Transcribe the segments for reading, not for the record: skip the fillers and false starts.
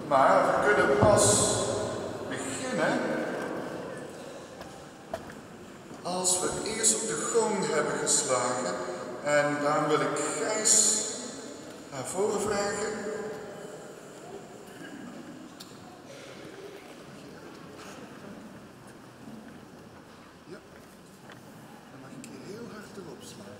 Maar we kunnen pas beginnen als we eerst op de gong hebben geslagen. En daarom wil ik Gijs naar voren vragen. Ja, dan mag ik hier heel hard erop slaan.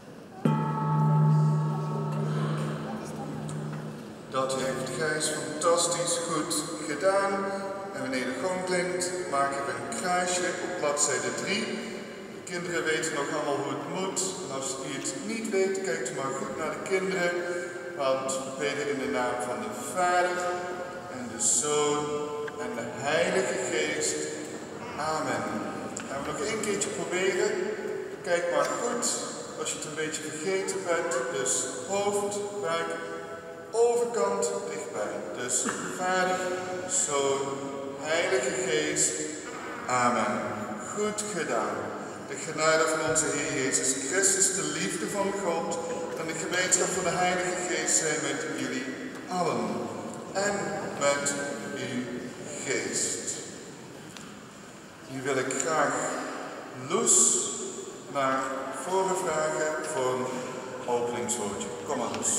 Dat heeft Gijs fantastisch goed gedaan. En wanneer de gong klinkt, maken we een kruisje op bladzijde 3. De kinderen weten nog allemaal hoe het moet. En als u het niet weet, kijkt u maar goed naar de kinderen. Want we bidden in de naam van de Vader en de Zoon en de Heilige Geest. Amen. Gaan we nog één keertje proberen. Kijk maar goed als je het een beetje vergeten bent. Dus hoofd, buik, overkant dichtbij. Dus Vader, Zoon, Heilige Geest. Amen. Goed gedaan. De genade van onze Heer Jezus Christus, de liefde van God en de gemeenschap van de Heilige Geest zijn met jullie allen en met uw geest. Nu wil ik graag Loes naar voren vragen voor een openingswoordje. Kom maar, Loes.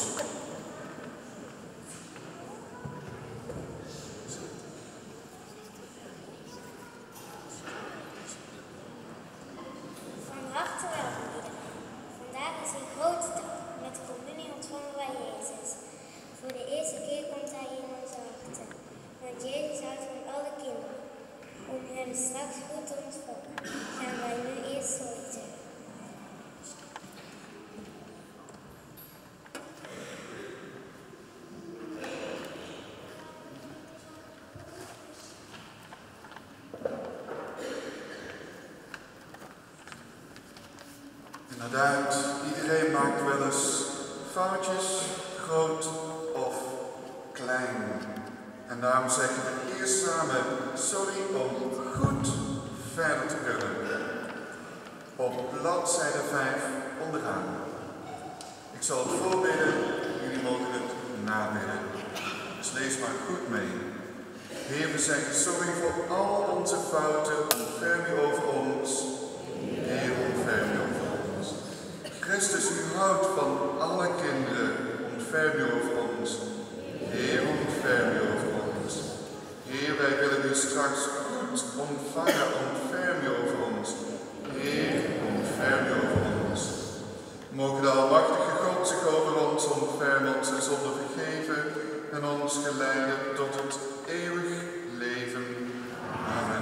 Inderdaad, iedereen maakt wel eens foutjes, groot of klein. En daarom zeggen we eerst samen sorry om goed verder te kunnen. Op bladzijde 5 onderaan. Ik zal het voorbidden, jullie mogen het nabidden. Dus lees maar goed mee. Heer, we zeggen sorry voor al onze fouten, ontferm u over ons. Heer, ontferm u over ons. Christus, u houdt van alle kinderen, ontferm u over ons. Heer, ontferm u over ons. Heer, wij willen u straks goed ontvangen, ontferm u over ons. Heer, ontferm u over ons. Mogen de almachtige God zich over ons ontfermen, onze zonde vergeven en ons geleiden tot het eeuwig leven. Amen.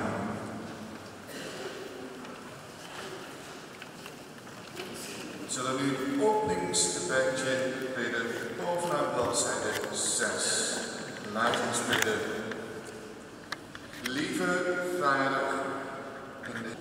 We zullen nu het openingsgebedje bidden bovenaan bladzijde 6. Laat ons bidden. Lieve Vader in de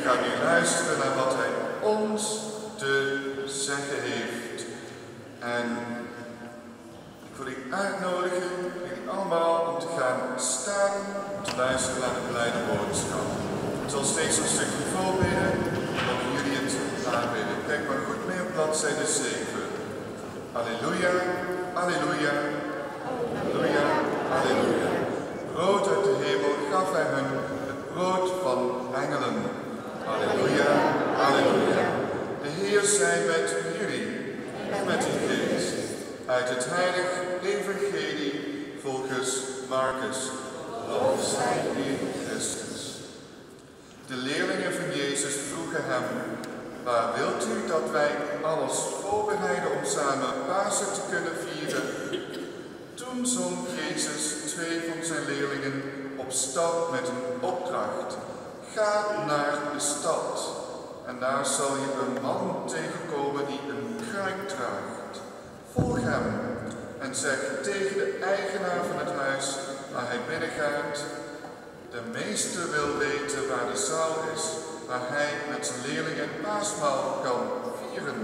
gaan nu luisteren naar wat hij ons te zeggen heeft. En ik wil u uitnodigen, jullie allemaal, om te gaan staan, om te luisteren naar de blijde boodschap. Ik zal steeds een stukje voorbidden, dan jullie het aanbidden. Kijk maar goed mee op bladzijde 7. Halleluja, halleluja, halleluja, halleluja. Brood uit de hemel gaf hij hun, het brood van engelen. Halleluja, halleluja. De Heer zij met jullie en met uw geest. Uit het heilige evangelie volgens Marcus. Lof zij u, Christus. De leerlingen van Jezus vroegen hem: waar wilt u dat wij alles voorbereiden om samen Pasen te kunnen vieren? Toen zond Jezus 2 van zijn leerlingen op stap met een opdracht. Ga naar de stad en daar zal je een man tegenkomen die een kruik draagt. Volg hem en zeg tegen de eigenaar van het huis waar hij binnengaat: de meester wil weten waar de zaal is, waar hij met zijn leerlingen het paasmaal kan vieren.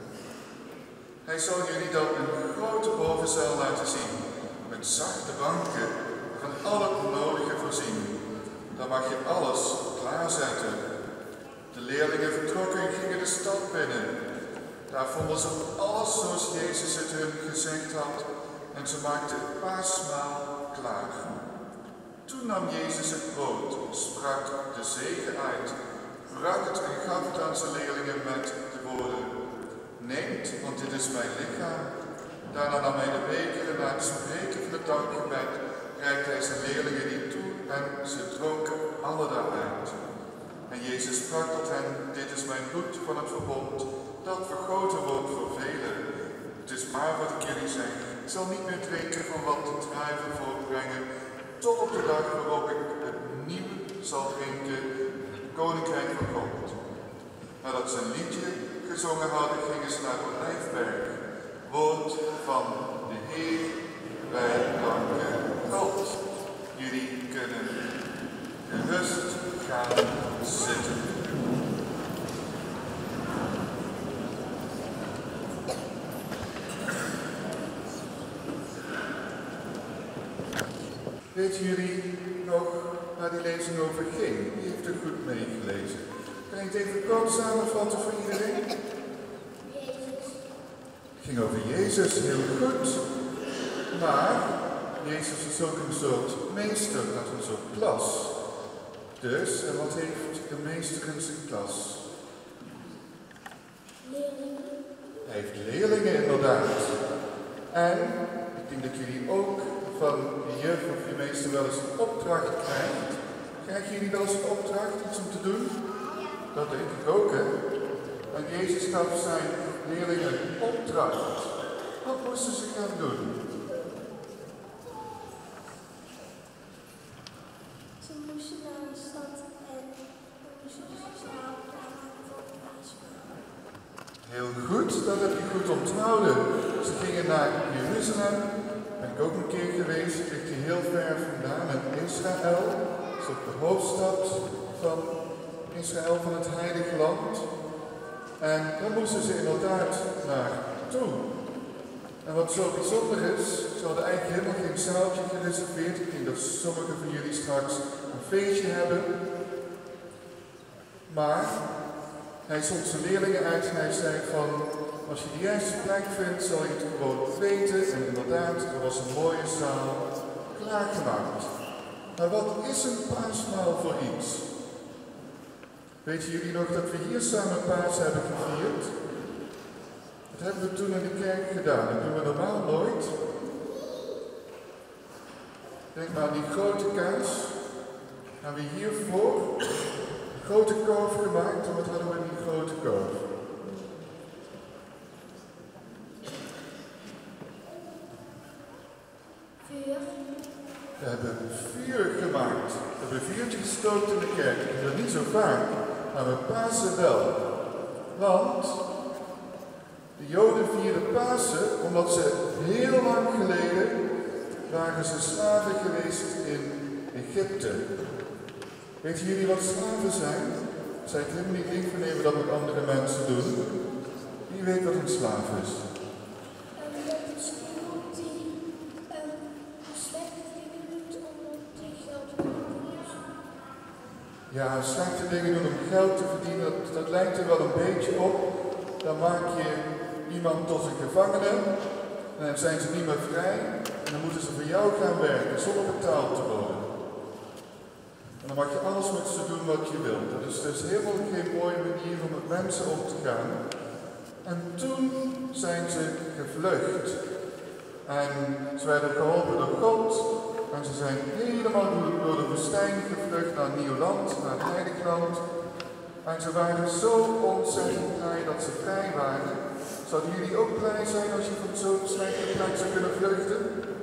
Hij zal jullie dan een grote bovenzaal laten zien, met zachte banken, van al het nodige voorzien. Dan mag je alles klaarzetten. De leerlingen vertrokken en gingen de stad binnen. Daar vonden ze alles zoals Jezus het hun gezegd had en ze maakten het paasmaal klaar. Toen nam Jezus het brood, sprak de zegen uit, brak het en gaf het aan zijn leerlingen met de woorden: neemt, want dit is mijn lichaam. Daarna nam hij de beker en na het spreken van het dankgebed reikte hij zijn leerlingen die toe en ze dronken alle daaruit. En Jezus sprak tot hen: dit is mijn bloed van het verbond, dat vergoten wordt voor velen. Het is maar wat ik jullie zeg. Ik zal niet meer drinken van wat de druiven voortbrengen, tot op de dag waarop ik het nieuw zal drinken in het koninkrijk van God. Nadat ze een liedje gezongen hadden, gingen ze naar de Olijfberg. Woord van de Heer, wij danken God. Jullie kunnen gerust gaan zitten. Weten jullie nog waar die lezing over ging? Wie heeft er goed meegelezen? Kan je het even kort samenvatten voor iedereen? Het ging over Jezus, heel goed. Maar Jezus is ook een soort meester, dat is een soort klas. Dus, en wat heeft de meester in zijn klas? Leerlingen. Hij heeft leerlingen inderdaad. En ik denk dat jullie ook van de juf of je meester wel eens een opdracht krijgt. Krijgen jullie wel eens een opdracht, iets om te doen? Dat denk ik ook, hè? En Jezus gaf zijn leerlingen een opdracht. Wat moesten ze gaan doen? Ze moesten naar de stad en moesten sociaal klaarmaken voor het paasmaal. Heel goed, dat heb je goed onthouden. Ze gingen naar Jeruzalem. Ben ik ook een keer geweest, ligt hier heel ver vandaan in Israël. Dat is ook de hoofdstad van Israël, van het Heilige Land. En daar moesten ze inderdaad naartoe. En wat zo bijzonder is, ze hadden eigenlijk helemaal geen zaaltje gereserveerd. Ik denk dat sommigen van jullie straks een feestje hebben. Maar hij zond zijn leerlingen uit en hij zei van: als je de juiste plek vindt, zal je het gewoon weten. En inderdaad, er was een mooie zaal klaargemaakt. Maar wat is een paasmaal voor iets? Weten jullie nog dat we hier samen Paas hebben gevierd? Dat hebben we toen in de kerk gedaan. Dat doen we normaal nooit. Denk maar aan die grote kaas. Hebben we hiervoor een grote korf gemaakt. En wat hadden we in die grote korf? Vuur. We hebben vuur gemaakt. We hebben een vuurtje gestookt in de kerk. Dat doen we niet zo vaak, maar met Pasen wel. Want de Joden vierden Pasen omdat ze heel lang geleden waren ze slaven geweest in Egypte. Weten jullie wat slaven zijn? Zij het helemaal niet lief nemen dat met andere mensen doen. Wie weet wat een slaaf is? Dat is iemand die slechte dingen doet om te geld te verdienen. Ja, slechte dingen doen om geld te verdienen, dat lijkt er wel een beetje op. Dan maak je iemand tot een gevangene en dan zijn ze niet meer vrij en dan moeten ze voor jou gaan werken zonder betaald te worden. En dan mag je alles met ze doen wat je wilt. Dat is dus helemaal geen mooie manier om met mensen om te gaan. En toen zijn ze gevlucht. En ze werden geholpen door God. En ze zijn helemaal door de woestijn gevlucht naar een nieuw land, naar het heilig land. En ze waren zo ontzettend blij dat ze vrij waren. Zouden jullie ook blij zijn als je van zo'n slechte plek zou kunnen vluchten?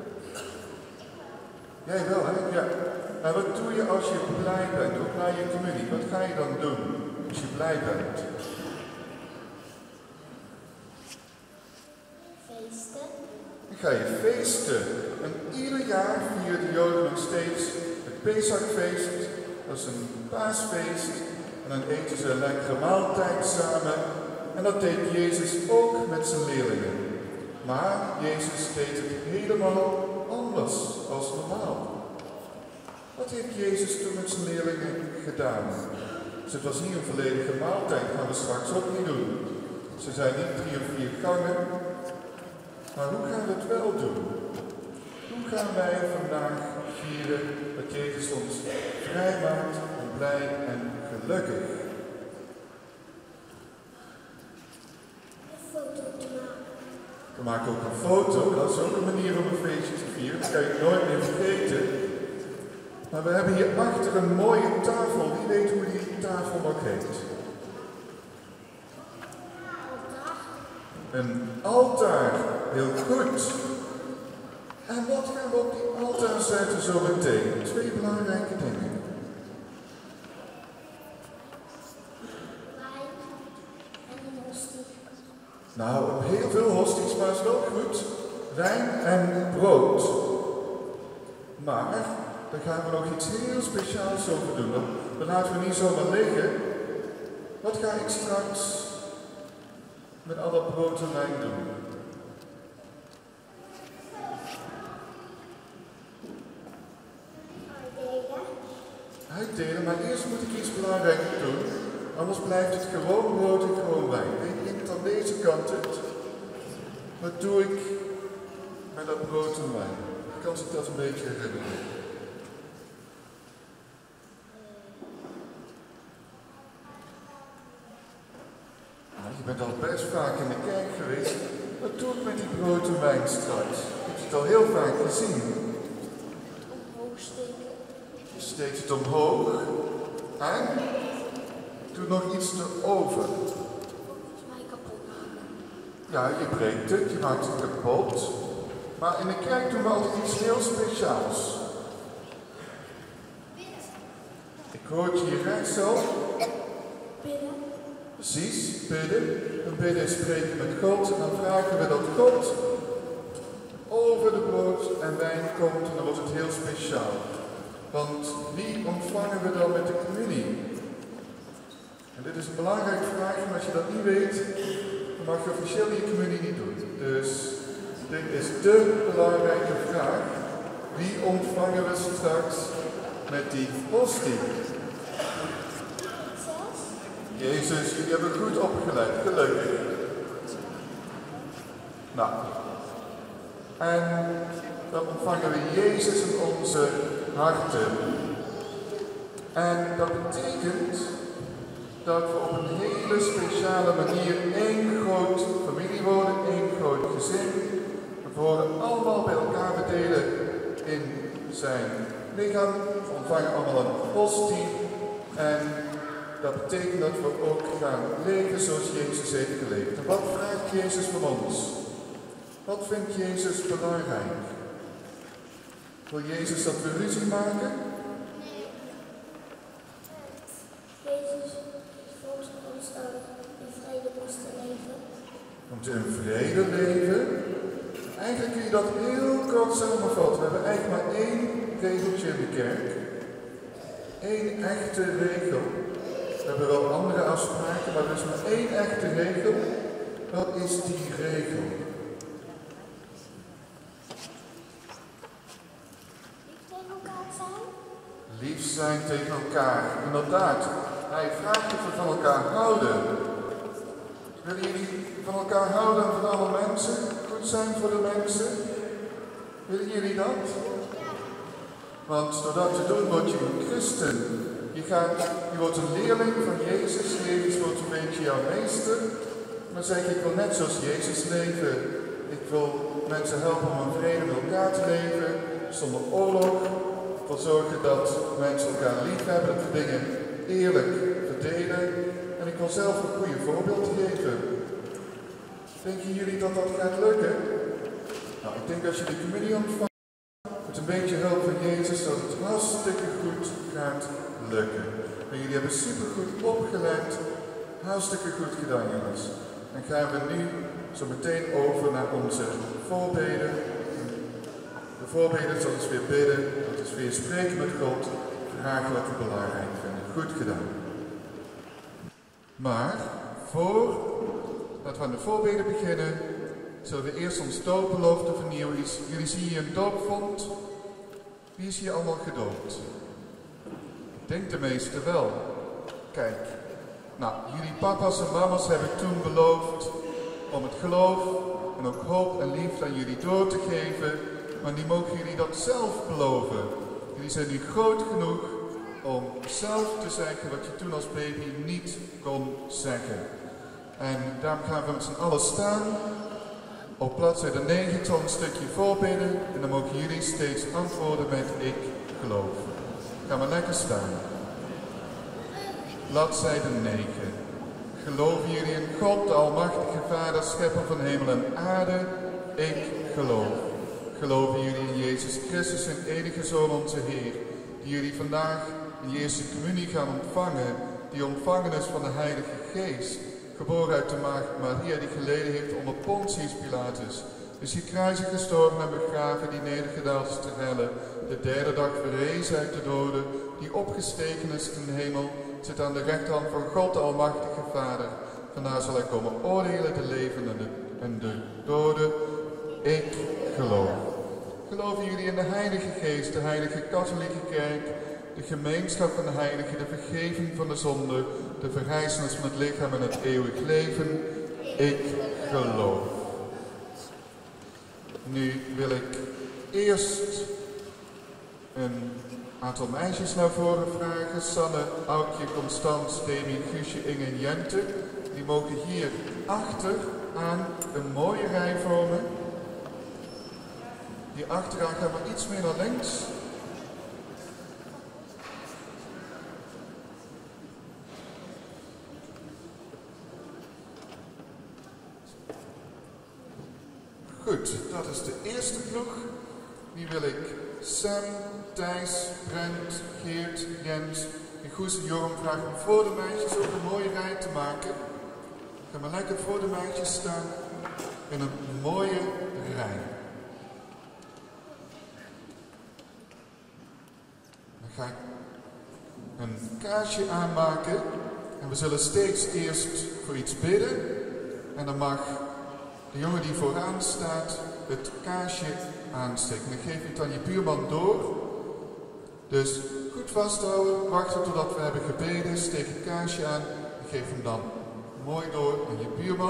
Jij wel, hè? Ja. En wat doe je als je blij bent, ook naar je communie? Wat ga je dan doen als je blij bent? Feesten. Dan ga je feesten. En ieder jaar vieren de Joden nog steeds het Pesachfeest. Dat is een paasfeest. En dan eten ze een lekkere maaltijd samen. En dat deed Jezus ook met zijn leerlingen. Maar Jezus deed het helemaal anders als normaal. Wat heeft Jezus toen met zijn leerlingen gedaan? Dus het was niet een volledige maaltijd, dat gaan we straks ook niet doen. Ze zijn niet 3 of 4 gangen. Maar hoe gaan we het wel doen? Hoe gaan wij vandaag vieren dat Jezus ons vrij maakt en blij en gelukkig? Een foto te maken. We maken ook een foto, dat is ook een manier om een feestje te vieren. Dat kan je nooit meer vergeten. Maar we hebben hier achter een mooie tafel. Wie weet hoe die tafel nog heet? Altaar. Een altaar. Heel goed. En wat gaan we op die altaar zetten zo meteen? 2 belangrijke dingen. Wijn en een hostie. Nou, heel veel hosties, maar is wel goed. Wijn en brood. Maar daar gaan we nog iets heel speciaals over doen. Dat laten we niet zomaar liggen. Wat ga ik straks met al dat brood en wijn doen? Uitdelen, maar eerst moet ik iets belangrijks doen. Anders blijft het gewoon brood en gewoon wijn. Ik denk aan deze kant het. Wat doe ik met dat brood en wijn? Ik kan zich dat een beetje herinneren. Nou, je bent al best vaak in de kerk geweest. Wat doe ik met die brood en wijn straks? Ik heb het al heel vaak gezien. Omhoog steken. Je steekt het omhoog en doe nog iets erover. Volgens mij kapot maken. Ja, je breekt het, je maakt het kapot. Maar in de kerk doen we altijd iets heel speciaals. Ik hoor het hier rechts al. Bidden. Precies, bidden. En bidden is spreken met God. En dan vragen we dat God over de brood en wijn komt. En dan wordt het heel speciaal. Want wie ontvangen we dan met de communie? En dit is een belangrijke vraag, en als je dat niet weet, dan mag je officieel je communie niet doen. Dus dit is de belangrijke vraag. Wie ontvangen we straks met die hostie? Jezus, jullie hebben goed opgeleid, gelukkig. Nou, en dan ontvangen we Jezus in onze harten. En dat betekent dat we op een hele speciale manier één groot familie worden, één groot gezin. We worden allemaal bij elkaar verdelen in zijn lichaam. We ontvangen allemaal een hostie. En dat betekent dat we ook gaan leven zoals Jezus heeft geleefd. En wat vraagt Jezus van ons? Wat vindt Jezus belangrijk? Wil Jezus dat we ruzie maken? Jezus vond ons in vrede moesten leven. Om te in vrede leven. Eigenlijk kun je dat heel kort samenvatten. We hebben eigenlijk maar 1 regeltje in de kerk. 1 echte regel. We hebben wel andere afspraken, maar er is maar één echte regel. Wat is die regel? Lief zijn tegen elkaar. Inderdaad, hij vraagt of we van elkaar houden. Willen jullie van elkaar houden en van alle mensen? Goed zijn voor de mensen? Willen jullie dat? Want door dat te doen word je een christen. Je wordt een leerling van Jezus. Jezus wordt een beetje jouw meester. Maar dan zeg ik wil net zoals Jezus leven. Ik wil mensen helpen om in vrede met elkaar te leven. Zonder oorlog. Ervoor zorgen dat mensen elkaar lief hebben. Dat we dingen eerlijk verdelen. En ik wil zelf een goede voorbeeld geven. Denken jullie dat dat gaat lukken? Nou, ik denk als je de communie ontvangt, met een beetje hulp van Jezus, dat het hartstikke goed gaat lukken. En jullie hebben supergoed opgelet. Hartstikke goed gedaan, jongens. Dan gaan we nu zo meteen over naar onze voorbeden. De voorbeden zal ons weer bidden, dat is weer spreken met God, vragen wat we belangrijk vinden. Goed gedaan. Maar, voordat we aan de voorbeden beginnen, zullen we eerst ons doopbelofte vernieuwen. Jullie zien hier een doopvond. Wie is hier allemaal gedoopt? Ik denk de meesten wel. Kijk. Nou, jullie papa's en mama's hebben toen beloofd om het geloof en ook hoop en liefde aan jullie door te geven. Maar nu mogen jullie dat zelf beloven. Jullie zijn nu groot genoeg om zelf te zeggen wat je toen als baby niet kon zeggen. En daarom gaan we met z'n allen staan. Op bladzijde 9 zal een stukje voorbidden en dan mogen jullie steeds antwoorden met ik geloof. Ga maar lekker staan. Bladzijde 9. Geloven jullie in God, de Almachtige Vader, Schepper van hemel en aarde? Ik geloof. Geloven jullie in Jezus Christus, zijn enige Zoon, onze Heer, die jullie vandaag in je eerste communie gaan ontvangen, die ontvangen is van de Heilige Geest, geboren uit de maagd Maria, die geleden heeft onder Pontius Pilatus, is gekruisigd, gestorven en begraven, die nedergedaald is te helle, de derde dag verrezen uit de doden, die opgestegen is in de hemel, zit aan de rechterhand van God, de Almachtige Vader. Vandaar zal hij komen oordelen de levenden en de doden. Ik geloof. Geloven jullie in de Heilige Geest, de Heilige Katholieke Kerk, de gemeenschap van de heiligen, de vergeving van de zonde, de verrijzenis van het lichaam en het eeuwig leven? Ik geloof. Nu wil ik eerst een aantal meisjes naar voren vragen. Sanne, Aukje, Constans, Demi, Guusje, Inge en Jente. Die mogen hier achter aan een mooie rij vormen. Hier achteraan gaan we iets meer naar links. Goed, dat is de eerste ploeg. Nu wil ik Sam, Thijs, Brent, Geert, Jens en Goes en Joram vragen om voor de meisjes ook een mooie rij te maken. Ga maar lekker voor de meisjes staan in een mooie rij. Dan ga ik een kaarsje aanmaken en we zullen steeds eerst voor iets bidden en dan mag de jongen die vooraan staat het kaarsje aansteken. Dan geef je het aan je buurman door. Dus goed vasthouden, wachten totdat we hebben gebeden, steek het kaarsje aan en geef hem dan mooi door aan je buurman.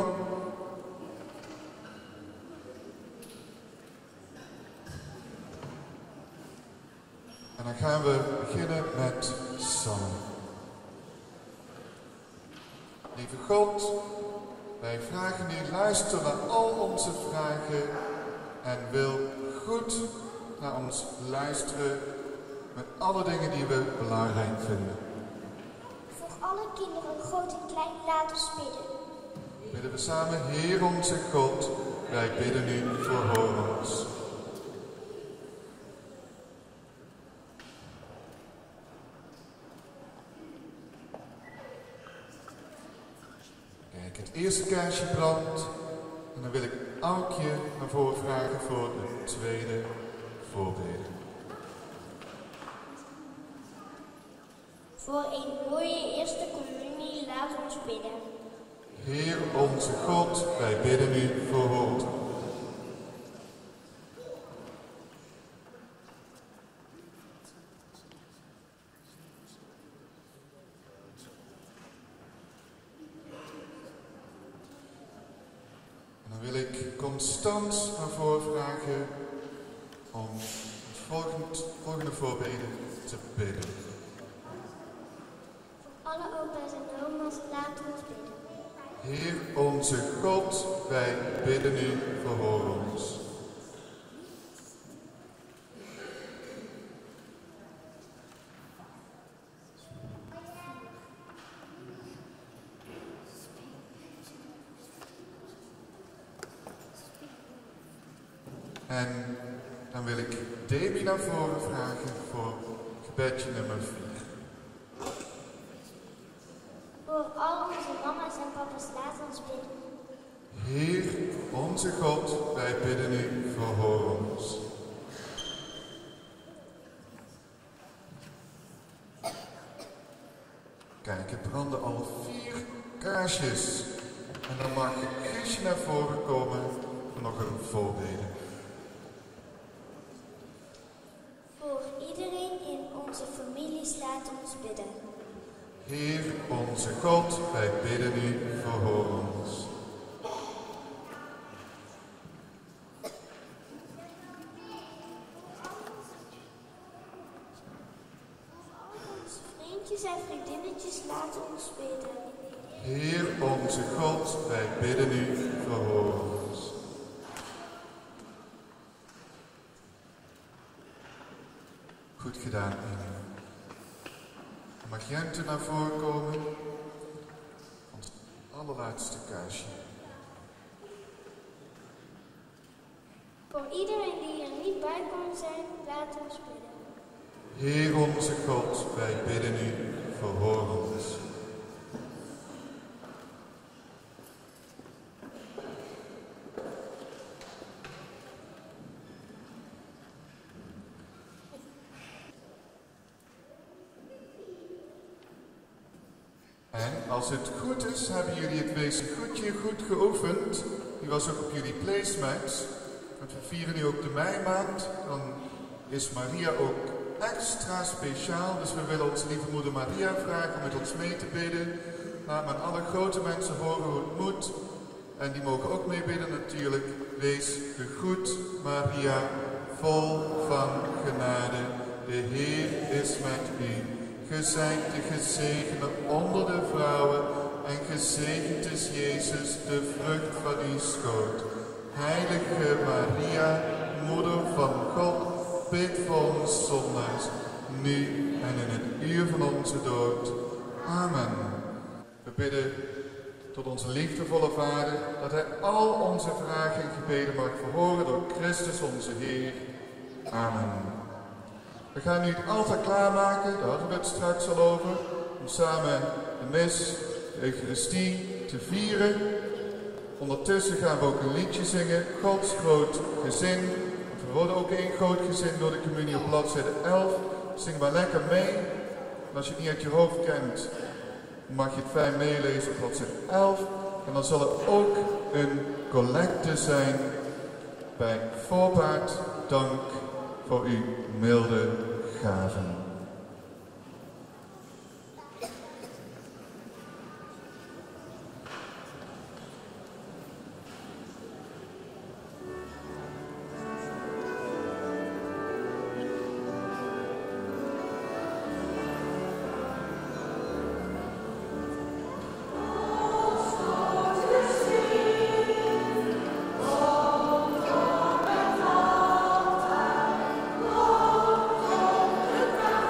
En dan gaan we beginnen met Sanne. Lieve God, wij vragen u, luister naar al onze vragen en wil goed naar ons luisteren met alle dingen die we belangrijk vinden. Voor alle kinderen, groot en klein, laat ons bidden. Bidden we samen, Heer onze God, wij bidden u, verhoor ons. Kijk, het eerste kaarsje brandt en dan wil ik Aukje naar voren vragen voor de tweede voorbeden. Voor een mooie eerste communie Heer onze God, wij bidden u, verhoord. En dan wil ik Constans naar voren vragen om het volgende voorbeden te bidden. Voor alle opa's en oma's, laten we ons bidden. Heer onze God, wij bidden u, verhoor ons. En dan wil ik Demi naar voren vragen voor gebedje nummer 4. Voor al onze mama's en papa's, laten we ons bidden. Heer onze God, wij bidden u, verhoor ons. Kijk, er branden al 4 kaarsjes. En dan mag Guusje naar voren komen voor nog een voorbeden. Voor iedereen in onze families, laten we ons bidden. Heer onze God, wij bidden u, verhoor ons. Onze vriendjes en vriendinnetjes, laten we ons bidden. Heer onze God, wij bidden u, verhoor ons. Goed gedaan, Ine. Mag Jente naar voren komen? Ons allerlaatste kaarsje. Voor iedereen die er niet bij kon zijn, laten we ons bidden. Heer onze God, wij bidden u, verhoor ons. En als het goed is, hebben jullie het wezengoedje goed geoefend. Die was ook op jullie placemats. Want we vieren nu ook de meimaand. Dan is Maria ook extra speciaal. Dus we willen onze lieve moeder Maria vragen om met ons mee te bidden. Laat maar alle grote mensen horen hoe het moet. En die mogen ook meebidden natuurlijk. Wees gegroet, Maria, vol van genade. De Heer is met u. Ge zijt de gezegende onder de vrouwen en gezegend is Jezus, de vrucht van uw schoot. Heilige Maria, moeder van God, bid voor ons zondaars, nu en in het uur van onze dood. Amen. We bidden tot onze liefdevolle Vader, dat Hij al onze vragen en gebeden mag verhoren door Christus onze Heer. Amen. We gaan nu het altaar klaarmaken, daar hadden we het straks al over, om samen de mis, de Eucharistie te vieren. Ondertussen gaan we ook een liedje zingen, Gods groot gezin. Want we worden ook één groot gezin door de communie op bladzijde 11. Zing maar lekker mee. En als je het niet uit je hoofd kent, dan mag je het fijn meelezen op bladzijde 11. En dan zal er ook een collecte zijn bij voorbaat dank voor uw milde gaven. Amen.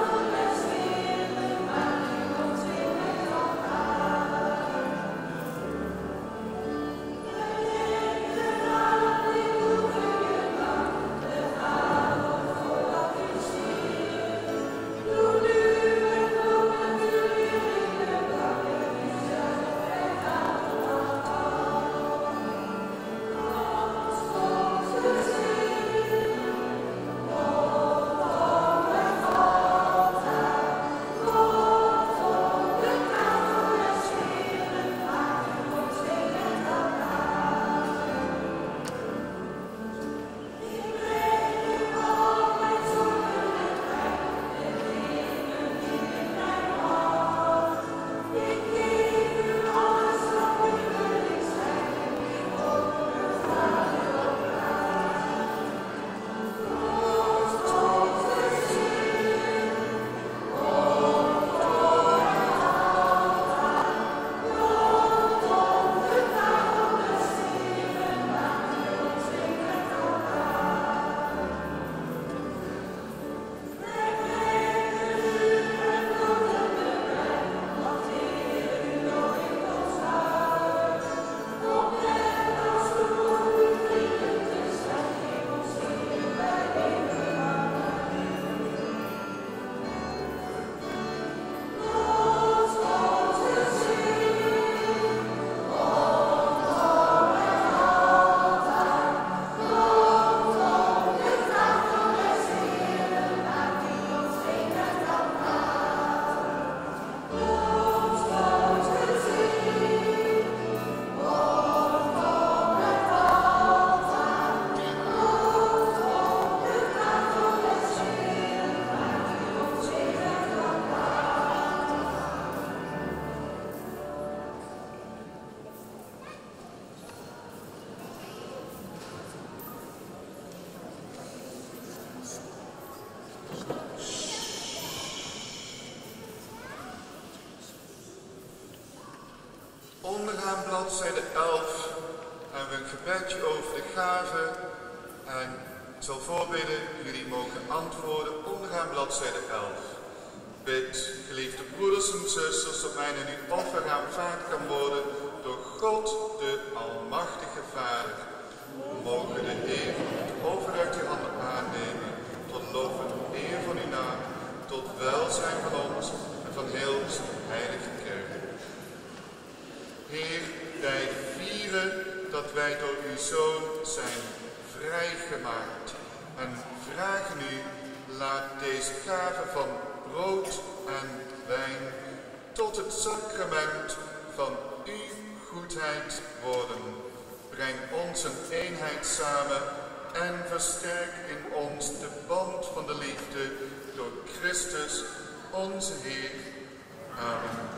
Onderaan bladzijde 11 hebben we een gebedje over de gaven. En ik zal voorbidden, jullie mogen antwoorden onderaan bladzijde 11. Bid, geliefde broeders en zusters, dat mijn en uw offer aanvaard kan worden door God, de Almachtige Vader. Mogen de Heer het offer uit uw handen aannemen, tot lof en eer van uw naam, tot welzijn van ons en van heel zijn heilige kerk. Heer, wij vieren dat wij door uw Zoon zijn vrijgemaakt en vragen u, laat deze gave van brood en wijn tot het sacrament van uw goedheid worden. Breng ons een eenheid samen en versterk in ons de band van de liefde door Christus onze Heer. Amen.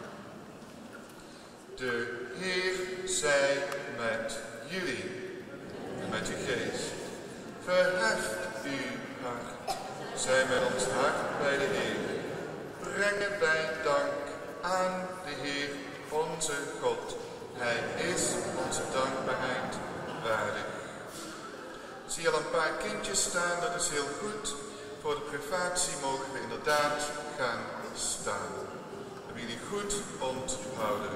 De Heer zij met jullie en met uw geest. Verheft uw hart. Zij met ons hart bij de Heer. Brengen wij dank aan de Heer onze God. Hij is onze dankbaarheid waardig. Ik zie al een paar kindjes staan, dat is heel goed. Voor de privatie mogen we inderdaad gaan staan. Hebben jullie goed onthouden.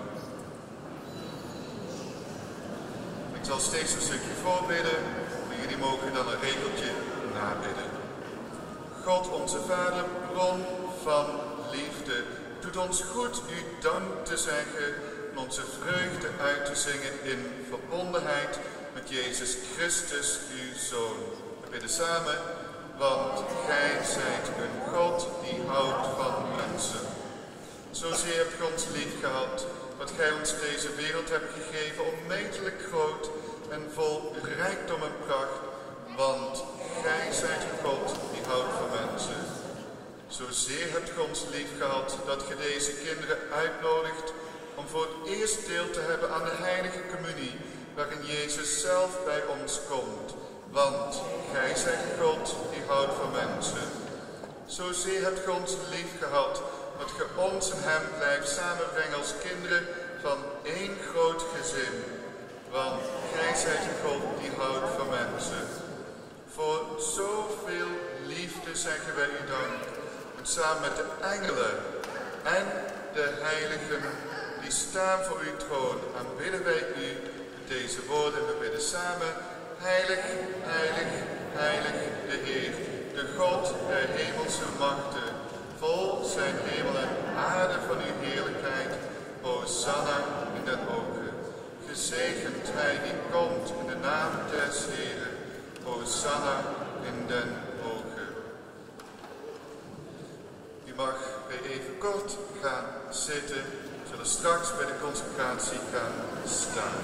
Ik zal steeds een stukje voorbidden, maar jullie mogen dan een regeltje nabidden. God onze Vader, bron van liefde, doet ons goed u dank te zeggen en onze vreugde uit te zingen in verbondenheid met Jezus Christus, uw Zoon. We bidden samen, want gij zijt een God die houdt van mensen. Zozeer hebt gij ons lief gehad, dat gij ons deze wereld hebt gegeven, onmetelijk groot en vol rijkdom en pracht, want gij zijt een God die houdt van mensen. Zozeer hebt gij ons lief gehad, dat gij deze kinderen uitnodigt om voor het eerst deel te hebben aan de heilige communie, waarin Jezus zelf bij ons komt. Want gij zijt God die houdt van mensen. Zozeer hebt gij ons lief gehad, dat gij ons en hem blijft samenbrengen als kinderen van één groot gezin. Want gij zijt God die houdt van mensen. Voor zoveel liefde zeggen wij u dank. En samen met de engelen en de heiligen die staan voor uw troon, aanbidden wij u met deze woorden. En we bidden samen, heilig, heilig, heilig de Heer, de God der hemelse machten. Vol zijn hemel en aarde van uw heerlijkheid. Hosanna in den hoge. Gezegend hij die komt in de naam des Heeren. Hosanna in den hoge. U mag weer even kort gaan zitten. We zullen straks bij de consecratie gaan staan.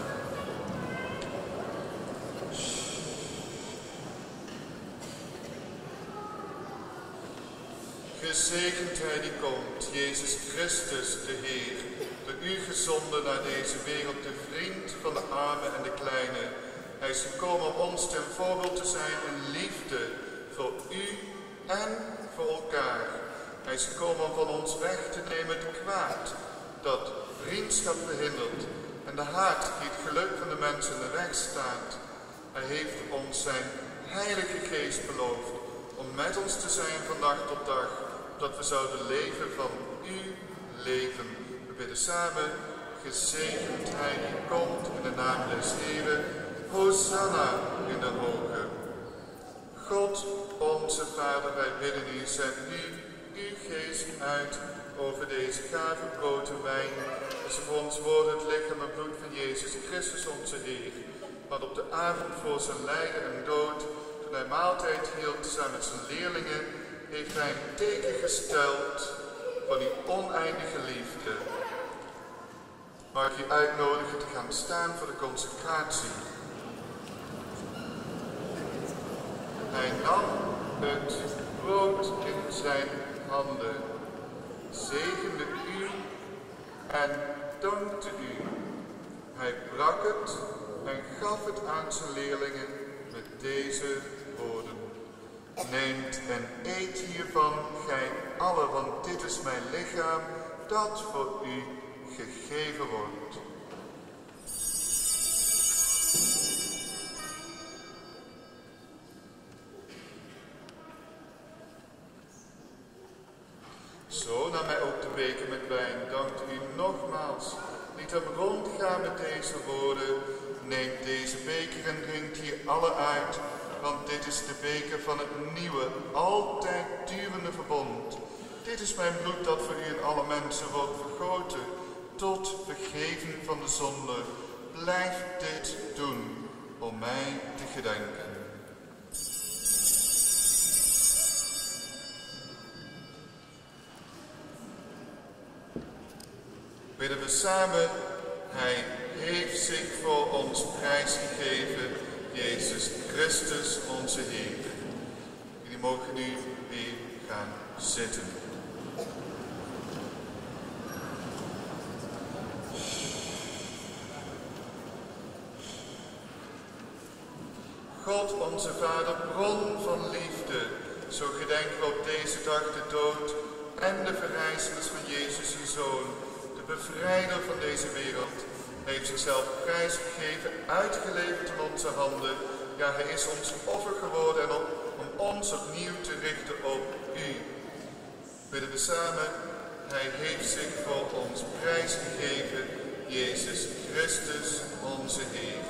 Gezegend hij die komt, Jezus Christus de Heer, door u gezonden naar deze wereld, de vriend van de armen en de kleine. Hij is gekomen om ons ten voorbeeld te zijn in liefde voor u en voor elkaar. Hij is gekomen om van ons weg te nemen het kwaad dat vriendschap verhindert en de haat die het geluk van de mensen in de weg staat. Hij heeft ons zijn heilige geest beloofd om met ons te zijn van dag tot dag, dat we zouden leven van uw leven. We bidden samen, gezegend hij die komt in de naam des Heeren. Hosanna in de hoge. God, onze Vader, wij bidden u, zend nu uw geest uit over deze gave brood en wijn. Dat ze voor ons worden het lichaam en bloed van Jezus Christus onze Heer. Want op de avond voor zijn lijden en dood, toen hij maaltijd hield samen met zijn leerlingen, heeft hij een teken gesteld van uw oneindige liefde. Mag ik u uitnodigen te gaan staan voor de consecratie. Hij nam het brood in zijn handen, zegende u en dankte u. Hij brak het en gaf het aan zijn leerlingen met deze woorden. Neemt en eet hiervan, gij allen, want dit is mijn lichaam, dat voor u gegeven wordt. liet hem rondgaan met deze woorden: neem deze beker en drink hier alle uit, want dit is de beker van het nieuwe, altijd durende verbond. Dit is mijn bloed dat voor u en alle mensen wordt vergoten, tot vergeving van de zonde. Blijf dit doen, om mij te gedenken. Bidden we samen, hij heeft zich voor ons prijsgegeven, Jezus Christus onze Heer. Jullie mogen nu weer gaan zitten. God, onze Vader, bron van liefde, zo gedenken we op deze dag de dood en de verrijzenis van Jezus, uw Zoon, de bevrijder van deze wereld. Hij heeft zichzelf prijsgegeven, uitgeleverd in onze handen. Ja, hij is ons offer geworden en om ons opnieuw te richten op u. Bidden we samen, hij heeft zich voor ons prijsgegeven, Jezus Christus, onze Heer.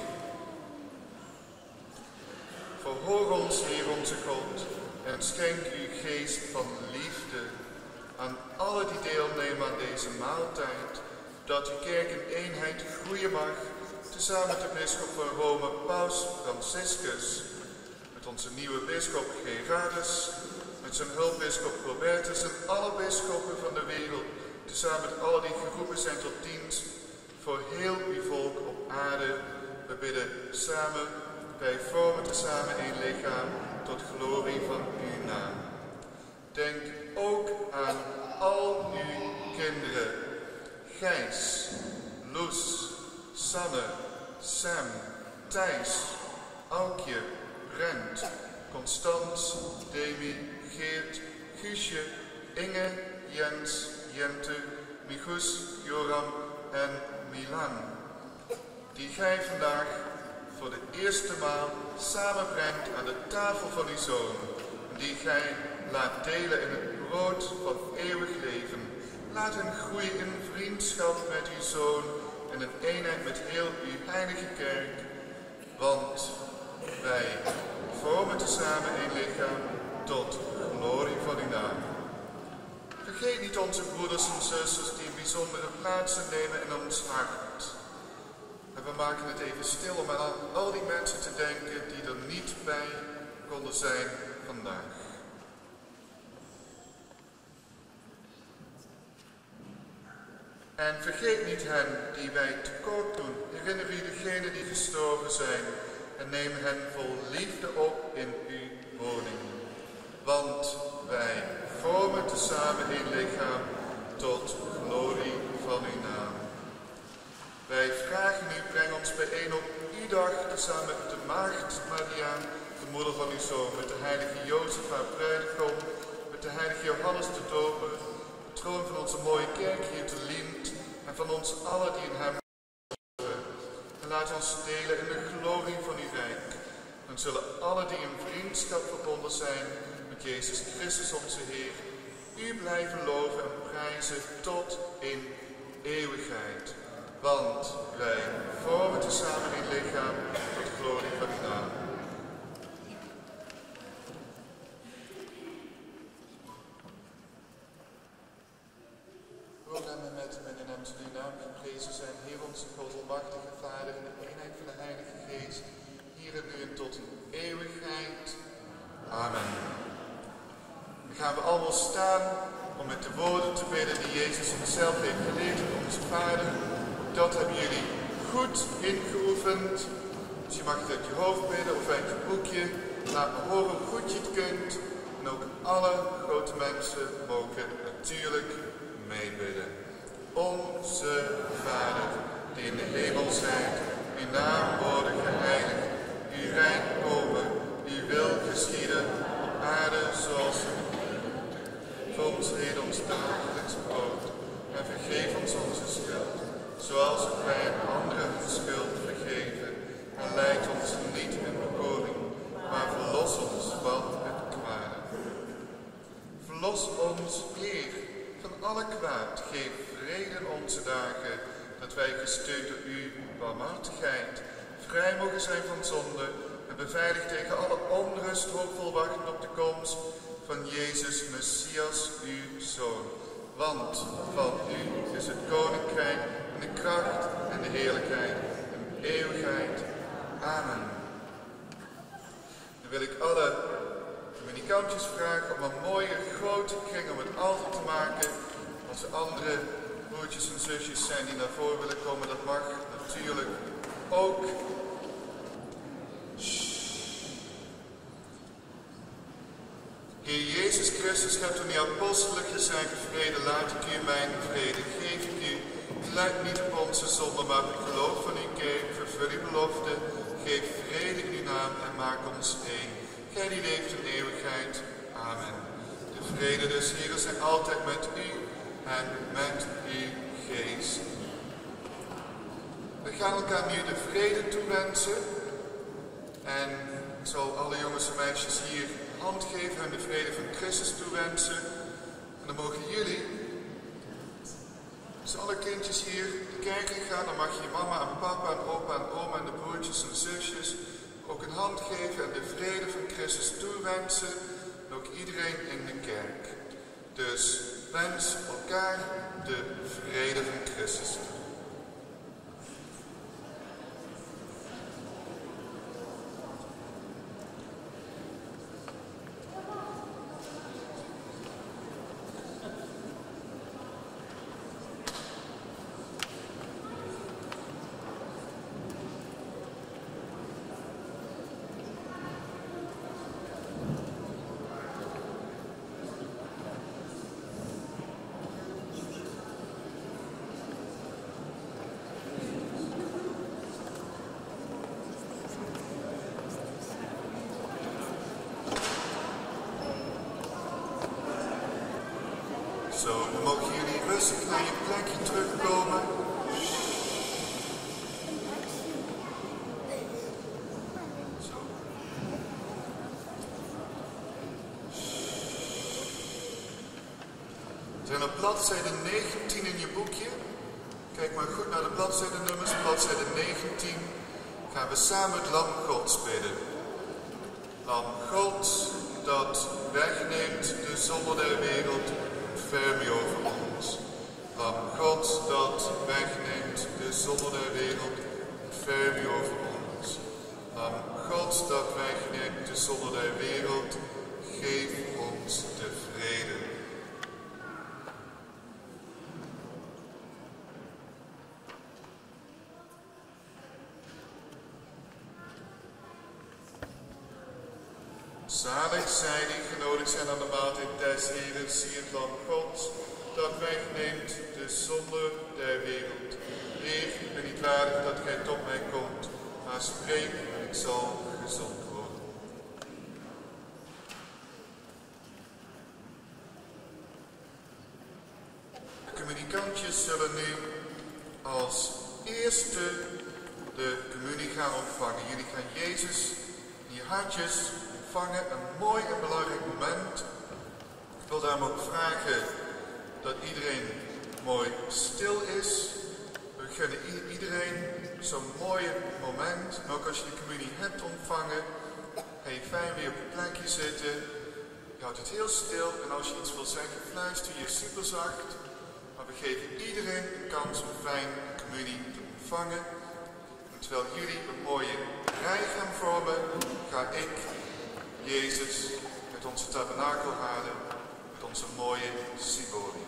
Verhoor ons, Heer onze God, en schenk uw geest van liefde aan alle die deelnemen aan deze maaltijd, dat uw kerk in eenheid groeien mag, tezamen met de bisschop van Rome, Paus Franciscus, met onze nieuwe bisschop Gerardus, met zijn hulpbisschop Robertus en alle bisschoppen van de wereld, tezamen met alle die geroepen zijn tot dienst voor heel uw volk op aarde. We bidden samen, wij vormen tezamen één lichaam tot glorie van uw naam. Denk ook aan al uw kinderen, Gijs, Loes, Sanne, Sam, Thijs, Aukje, Brent, Constans, Demi, Geert, Guusje, Inge, Jens, Jente, Michus, Joram en Milan, die gij vandaag voor de eerste maal samenbrengt aan de tafel van uw Zoon, die gij laat delen in het brood van eeuwig leven. Laat hen groeien in vriendschap met uw Zoon en in eenheid met heel uw heilige kerk, want wij vormen tezamen één lichaam tot glorie van uw naam. Vergeet niet onze broeders en zusters die een bijzondere plaatsen nemen in ons hart. En we maken het even stil om aan al die mensen te denken die er niet bij konden zijn vandaag. En vergeet niet hen die wij tekort doen. Herinner u degenen die gestorven zijn en neem hen vol liefde op in uw woning. Want wij vormen tezamen één lichaam tot glorie van uw naam. Wij vragen u, breng ons bijeen op uw dag, tezamen met de maagd Maria, de moeder van uw Zoon, met de heilige Jozef, haar bruidegom, met de heilige Johannes de Doper, de troon van onze mooie kerk hier te Liemt, en van ons allen die in hem geloven. En laat ons delen in de glorie van uw rijk. Dan zullen alle die in vriendschap verbonden zijn met Jezus Christus onze Heer, u blijven loven en prijzen tot in eeuwigheid. Want wij vormen tezamen een lichaam tot glorie van uw naam. Roem hem met hem in hem zijn naam geprezen zijn, Heer onze God, almachtige Vader, in de eenheid van de Heilige Geest, hier en nu en tot in eeuwigheid. Amen. Dan gaan we allemaal staan om met de woorden te bidden die Jezus onszelf heeft geleerd aan onze Vader. Dat hebben jullie goed ingeoefend. Dus je mag het uit je hoofd bidden of uit je boekje. Laat me horen hoe goed je het kunt. En ook alle grote mensen mogen natuurlijk meebidden. Onze Vader, die in de hemel zijt, uw naam worden geheiligd. Uw rijk komen, uw wil geschieden, op aarde zoals in de hemel. Voor ons heden ons dagelijks brood. En vergeef ons onze schuld, zoals ook wij een andere schuld vergeven. En leid ons niet in bekoring, maar verlos ons van het kwade. Verlos ons, Heer, van alle kwaad. Geef vrede in onze dagen, dat dat wij gesteund door uw barmhartigheid vrij mogen zijn van zonde en beveiligd tegen alle onrust, hoopvol wachten op de komst van Jezus, Messias, uw Zoon. Want van u is het koninkrijk en de kracht en de heerlijkheid en de eeuwigheid. Amen. Dan wil ik alle communicantjes vragen om een mooie grote kring om het altaar te maken. Als er andere broertjes en zusjes zijn die naar voren willen komen, dat mag natuurlijk ook. Heer Jezus Christus, hebt toen die apostelen gezegd, vrede laat ik u, mijn vrede geef ik u. Let niet op onze zonde, maar op het geloof van uw kerk, vervul uw belofte, geef vrede in uw naam en maak ons één. Gij die leeft in eeuwigheid. Amen. De vrede des Heeren zijn altijd met u en met uw geest. We gaan elkaar nu de vrede toewensen. En ik zal alle jongens en meisjes hier hand geven en de vrede van Christus toewensen. En dan mogen jullie, als alle kindjes hier de kerk in gaan, dan mag je mama en papa en opa en oma en de broertjes en zusjes ook een hand geven en de vrede van Christus toewensen. En ook iedereen in de kerk. Dus wens elkaar de vrede van Christus toe. Zo, dan mogen jullie rustig naar je plekje terugkomen. Zo. We zijn op bladzijde 19 in je boekje. Kijk maar goed naar de bladzijdenummers. Bladzijde 19 gaan we samen het Lam Gods bidden. Lam God, dat wegneemt de zonde der wereld, verm u over ons. Lam God, dat wegneemt de zonde der wereld, verm u over ons. Lam God, dat wegneemt de zonde der wereld, geef ons de vrede. Zalig zij die genodigd zijn aan de maaltijd des Heeren, zie het Lam Gods, dat wegneemt de zonde der wereld. Heer, ik ben niet waardig dat gij tot mij komt, maar spreek en ik zal gezond worden. De communicantjes zullen nu als eerste de communie gaan ontvangen. Jullie gaan Jezus in je hartjes ontvangen, een mooi en belangrijk moment. Ik wil daarom ook vragen dat iedereen mooi stil is. We gunnen iedereen zo'n mooi moment. En ook als je de communie hebt ontvangen, ga je fijn weer op je plekje zitten. Je houdt het heel stil en als je iets wil zeggen, fluister je super zacht. Maar we geven iedereen de kans om fijn de communie te ontvangen. En terwijl jullie een mooie rij gaan vormen, ga ik Jezus met onze tabernakel halen, met onze mooie symbolie.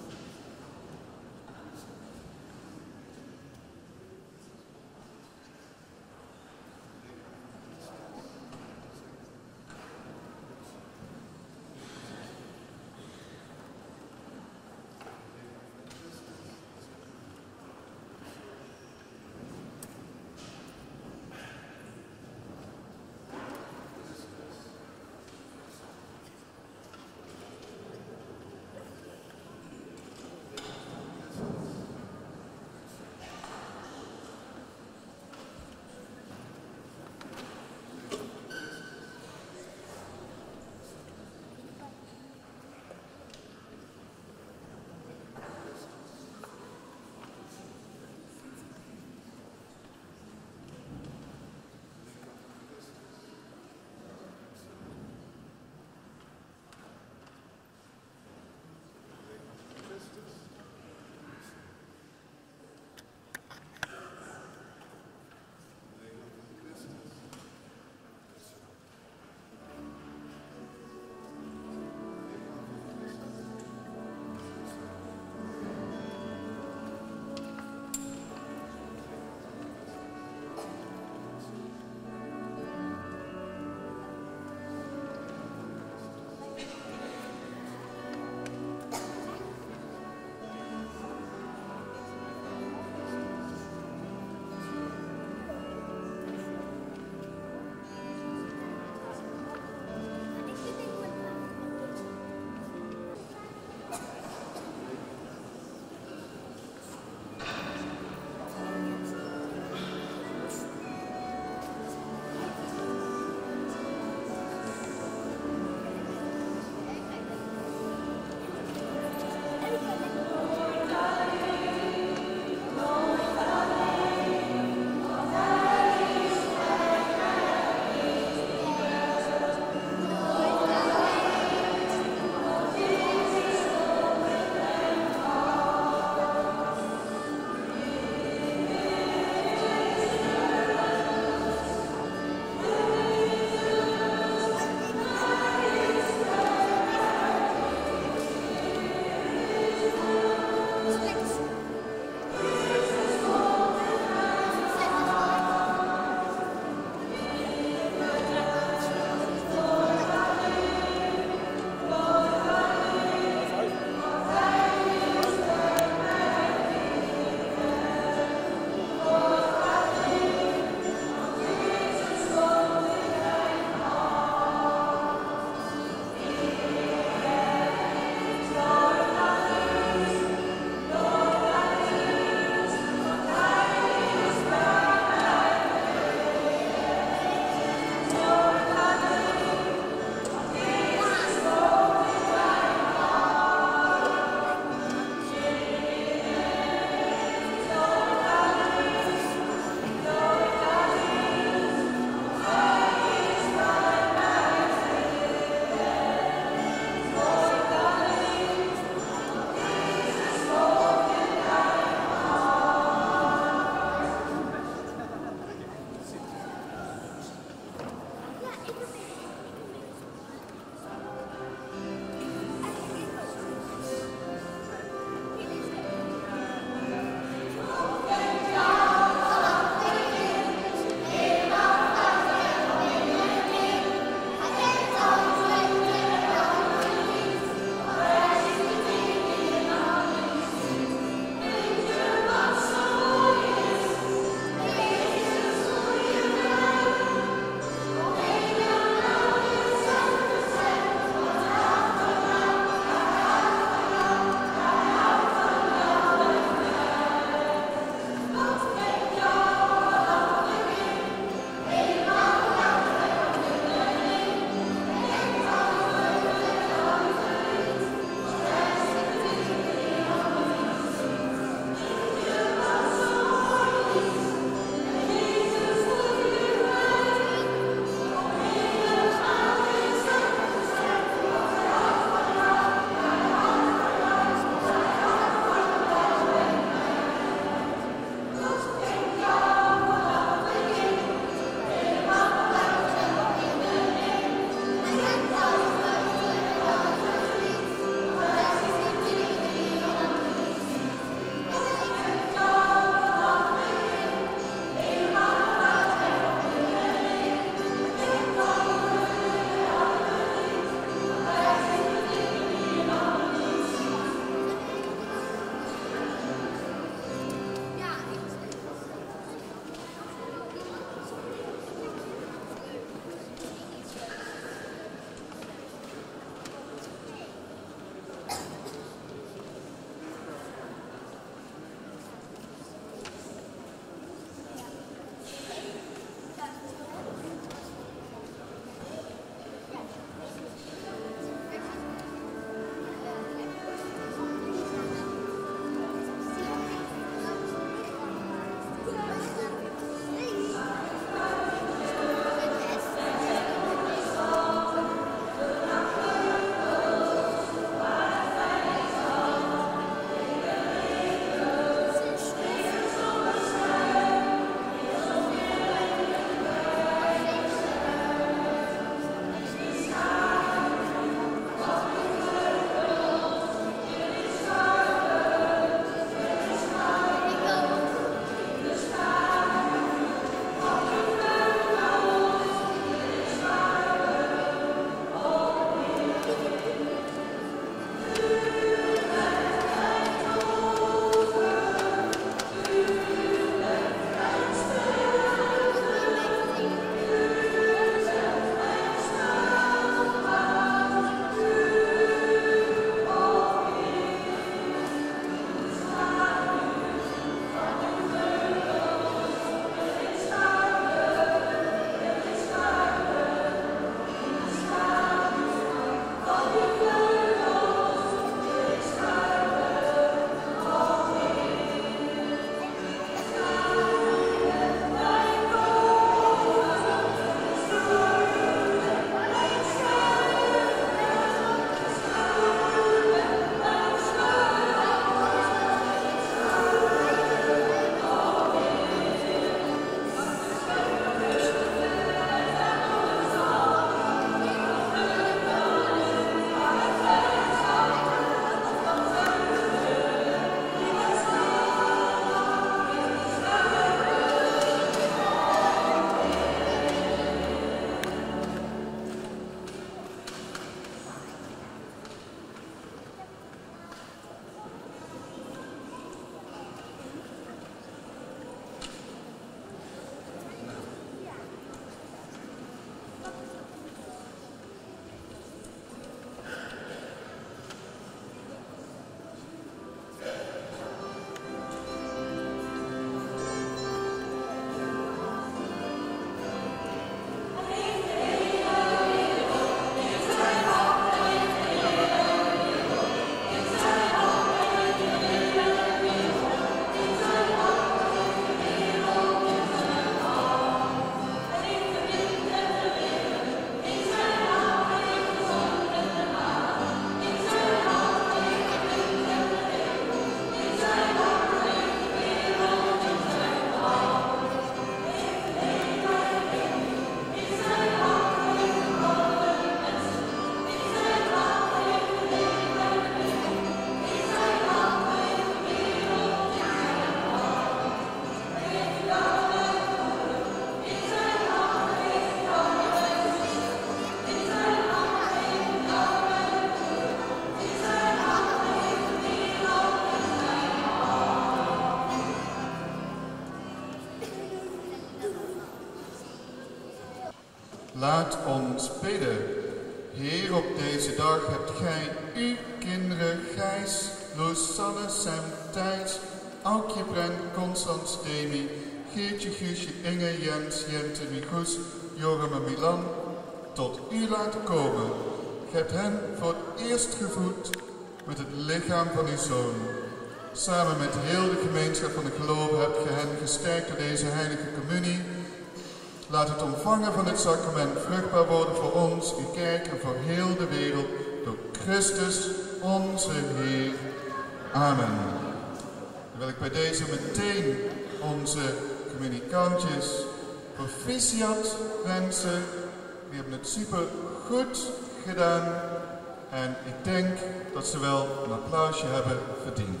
Laat ons bidden. Heer, op deze dag hebt gij uw kinderen Gijs, Loes, Sanne, Sam, Thijs, Aukje, Bren, Constans, Demi, Geertje, Guusje, Inge, Jens, Jente, Migoes, Joram en Milan tot u laten komen. Gij hebt hen voor het eerst gevoed met het lichaam van uw Zoon. Samen met heel de gemeenschap van de geloven hebt gij hen gesterkt door deze heilige communie. Laat het ontvangen van dit sacrament vruchtbaar worden voor ons, uw kerk en voor heel de wereld, door Christus onze Heer. Amen. Dan wil ik bij deze meteen onze communicantjes proficiat wensen. Die hebben het super goed gedaan en ik denk dat ze wel een applausje hebben verdiend.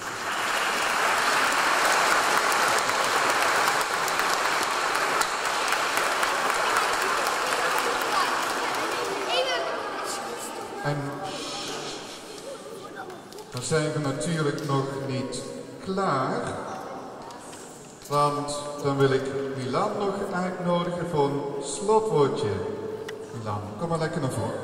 En dan zijn we natuurlijk nog niet klaar, want dan wil ik Milan nog uitnodigen voor een slotwoordje. Milan, kom maar lekker naar voren.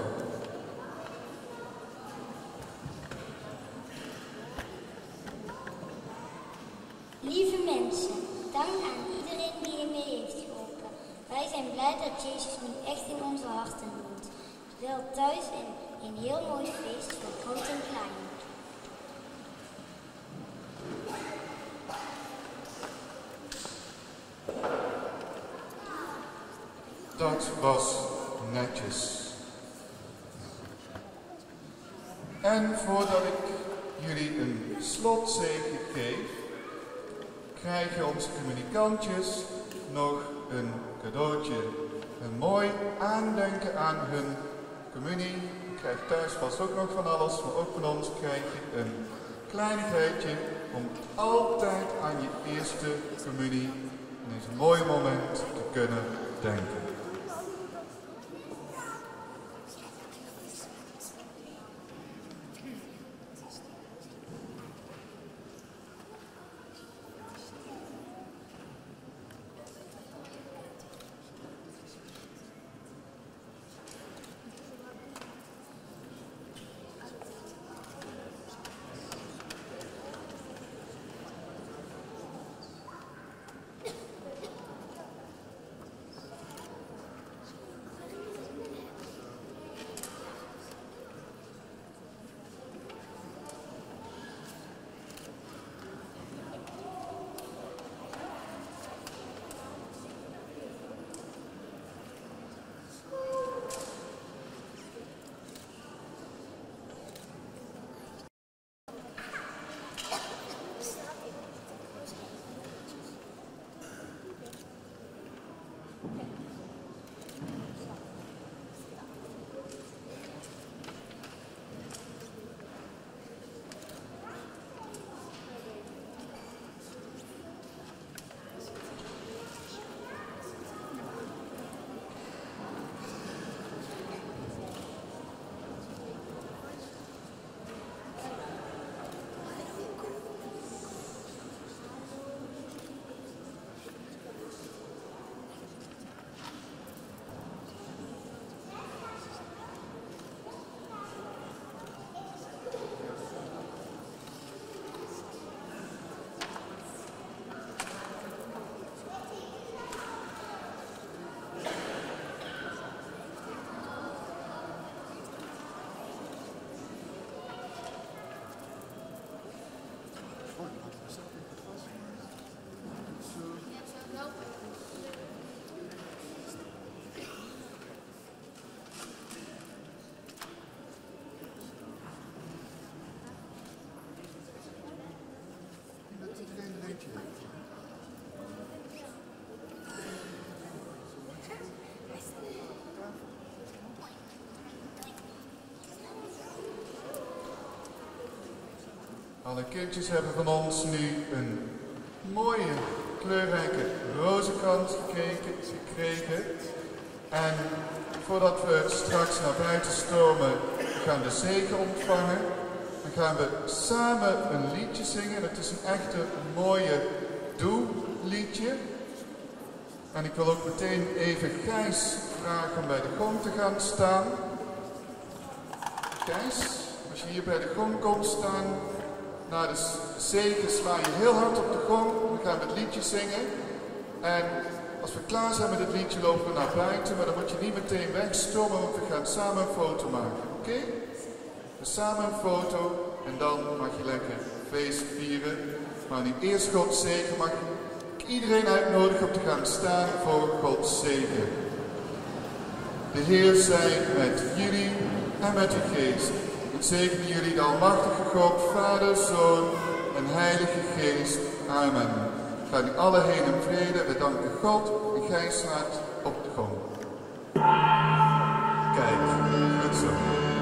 Lieve mensen, dank aan iedereen die hiermee heeft geholpen. Wij zijn blij dat Jezus nu echt in onze harten woont. Wel thuis in een heel mooi feest voor groot en klein. Dat was netjes. En voordat ik jullie een slotzegen geef, krijgen onze communicantjes nog een cadeautje. Een mooi aandenken aan hun communie. Je krijgt thuis vast ook nog van alles, maar ook van ons krijg je een kleinigheidje om altijd aan je eerste communie in deze mooie moment te kunnen denken. Alle kindjes hebben van ons nu een mooie, kleurrijke rozenkrans gekregen. En voordat we straks naar buiten stormen, gaan de zegen ontvangen. Dan gaan we samen een liedje zingen. Het is een echte mooie doe-liedje. En ik wil ook meteen even Gijs vragen om bij de gong te gaan staan. Gijs, als je hier bij de gong komt staan, na de zegen sla je heel hard op de gong. Dan gaan we het liedje zingen. En als we klaar zijn met het liedje lopen we naar buiten, maar dan moet je niet meteen wegstormen, want we gaan samen een foto maken. Oké? Dus samen een foto en dan mag je lekker feest vieren. Maar nu eerst Gods zegen mag ik iedereen uitnodigen om te gaan staan voor Gods zegen. De Heer zij met jullie en met uw geest. Ik zegen jullie de Almachtige God, Vader, Zoon en Heilige Geest. Amen. Ga nu alle heen in vrede. We danken God en Gijs slaat op de gong. Kijk, goed zo.